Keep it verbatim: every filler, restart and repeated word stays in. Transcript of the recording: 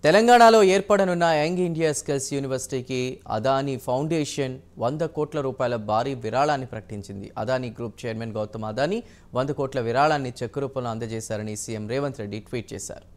తెలంగాణలో ఏర్పడనున్న young India skills యూనివర్సిటీకి Adani foundation వంద కోట్ల రూపాయల భారీ విరాళాన్ని ప్రకటించింది. అదానీ గ్రూప్ చైర్మన్ గౌతమ్ అదానీ వంద కోట్ల విరాళాన్ని చెక్ రూపంలో అందజేశారని సీఎం రేవంత్ రెడ్డి ట్వీట్ చేశారు.